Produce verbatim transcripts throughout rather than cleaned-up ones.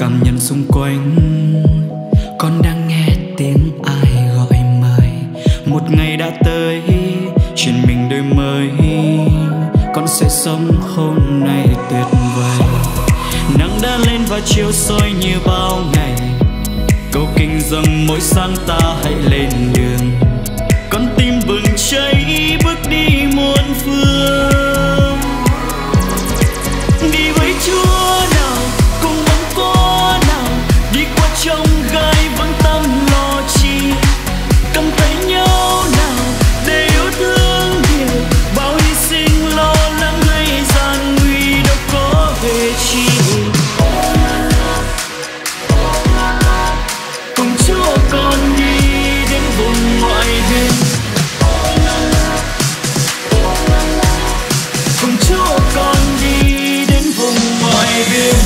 cảm nhận xung quanh. Con đang nghe tiếng ai gọi mời. Một ngày đã tới, chuyện mình đổi mới. Con sẽ sống hôm nay tuyệt vời. Nắng đã lên và chiều soi như bao ngày. Cầu kinh dâng mỗi sáng ta hãy lên đường. Con tim bừng cháy bước đi muôn phương. Đi với Chúa nào, cùng bóng có nào. Đi qua trong gai vắng tâm lo chi. Cầm tay nhau nào để yêu thương nhiều. Bao hy sinh lo lắng hay gian nguy đâu có về chi. Cùng Chúa con đi đến vùng ngoại biên. Cùng Chúa con đi đến vùng ngoại biên.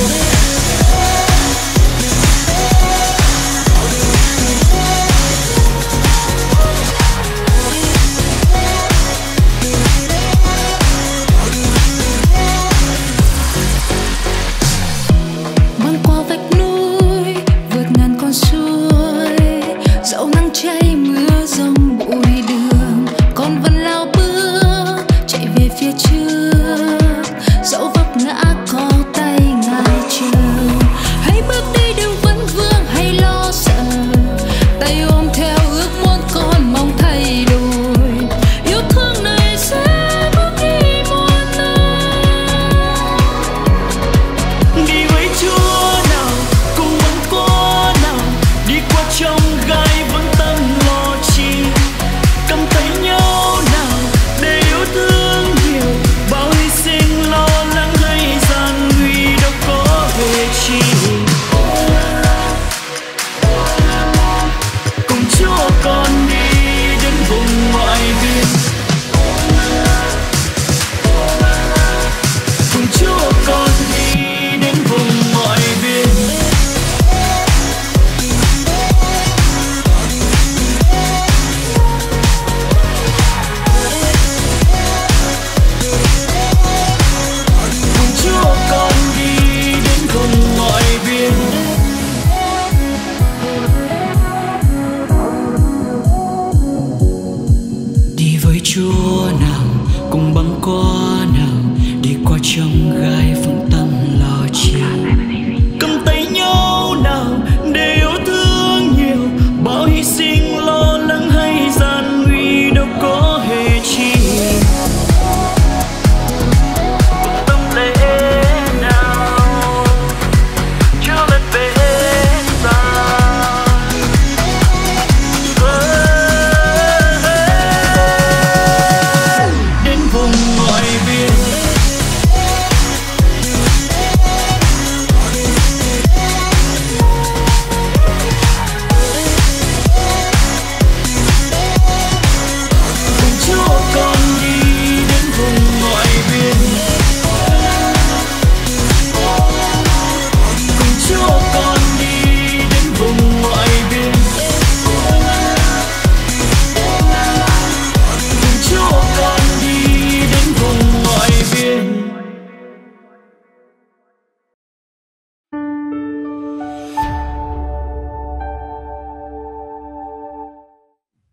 Băng qua vách núi, vượt ngàn con suối. Dẫu nắng cháy mưa giông bụi đường, con vẫn lao bước chạy về phía trước. Dẫu vấp ngã có tay Ngài chờ. Hãy bước đi đừng vấn vương hay lo sợ. Tay ôm theo ước muốn con mong thay đổi. Yêu thương này sẽ bước đi muôn nơi. Đi với Chúa nào, cùng bóng có nào. Đi qua trong gai vắng tâm lo chi. Cầm tay nhau nào để yêu thương nhiều. Bao hy sinh lo lắng hay gian nguy đâu có về chi. Cùng Chúa con đi đến vùng ngoại biên. Cùng Chúa con đi đến vùng ngoại biên. Cùng Chúa con đi đến vùng ngoại biên. Đi với Chúa